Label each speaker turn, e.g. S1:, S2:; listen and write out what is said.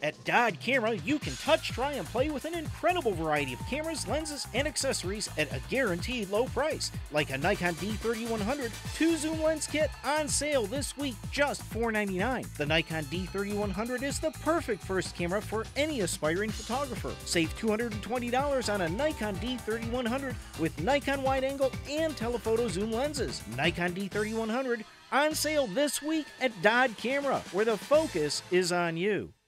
S1: At Dodd Camera, you can touch, try, and play with an incredible variety of cameras, lenses, and accessories at a guaranteed low price, like a Nikon D3100 2-zoom lens kit on sale this week, just $4.99. The Nikon D3100 is the perfect first camera for any aspiring photographer. Save $220 on a Nikon D3100 with Nikon wide-angle and telephoto zoom lenses. Nikon D3100 on sale this week at Dodd Camera, where the focus is on you.